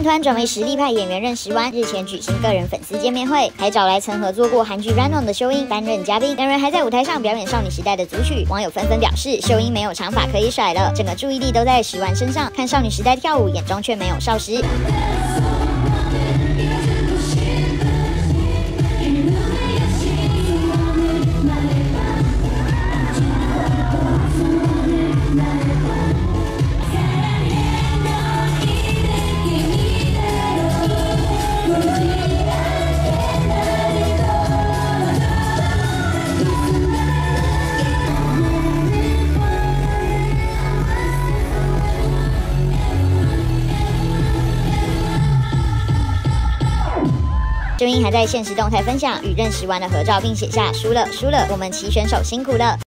团转为实力派演员任时完日前举行个人粉丝见面会，还找来曾合作过韩剧《Run On》的秀英担任嘉宾。两人还在舞台上表演少女时代的组曲，网友纷纷表示秀英没有长发可以甩了，整个注意力都在时完身上，看少女时代跳舞，眼中却没有少时。秀英还在现实动态分享与任时完的合照，并写下输了，我们齐选手辛苦了。